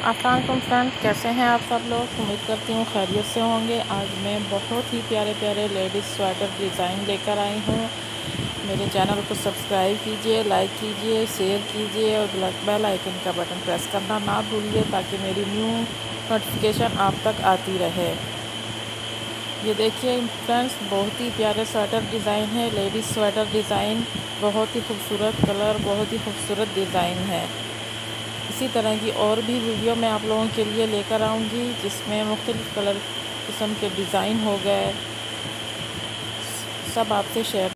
अस्सलाम वालेकुम फ्रेंड्स, कैसे हैं आप सब लोग। उम्मीद करती हूँ खैरियत से होंगे। आज मैं बहुत ही प्यारे प्यारे लेडीज़ स्वेटर डिज़ाइन लेकर आई हूँ। मेरे चैनल को सब्सक्राइब कीजिए, लाइक कीजिए, शेयर कीजिए और बेल आइकन का बटन प्रेस करना ना भूलिए ताकि मेरी न्यू नोटिफिकेशन आप तक आती रहे। ये देखिए फ्रेंड्स, बहुत ही प्यारे स्वेटर डिज़ाइन है। लेडीज़ स्वेटर डिज़ाइन, बहुत ही खूबसूरत कलर, बहुत ही खूबसूरत डिज़ाइन है। इसी तरह की और भी वीडियो मैं आप लोगों के लिए लेकर आऊँगी जिसमें मुख्तलिफ़ कलर किस्म के डिज़ाइन हो गए, सब आपसे शेयर